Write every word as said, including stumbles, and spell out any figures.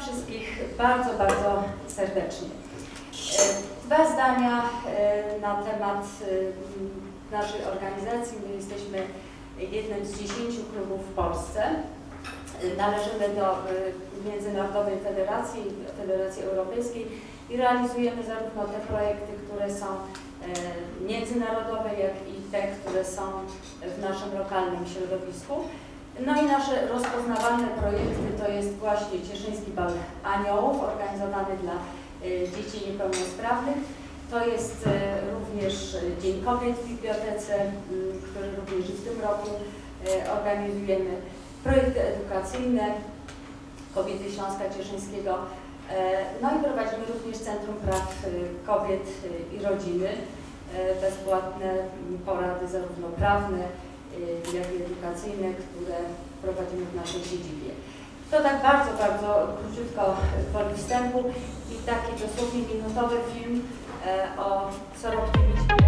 wszystkich bardzo, bardzo serdecznie. Dwa zdania na temat naszej organizacji. My jesteśmy jednym z dziesięciu klubów w Polsce. Należymy do Międzynarodowej Federacji, Federacji Europejskiej i realizujemy zarówno te projekty, które są międzynarodowe, jak i te, które są w naszym lokalnym środowisku. No i nasze rozpoznawalne projekty to jest właśnie Cieszyński Bal Aniołów, organizowany dla dzieci niepełnosprawnych. To jest również Dzień Kobiet w Bibliotece, który również w tym roku organizujemy. Projekty edukacyjne Kobiety Śląska Cieszyńskiego. No i prowadzimy również Centrum Praw Kobiet i Rodziny. Bezpłatne porady zarówno prawne, jak i edukacyjne, które prowadzimy w naszej siedzibie. To tak bardzo, bardzo króciutko woli wstępu i taki dosłownie minutowy film o co robimy.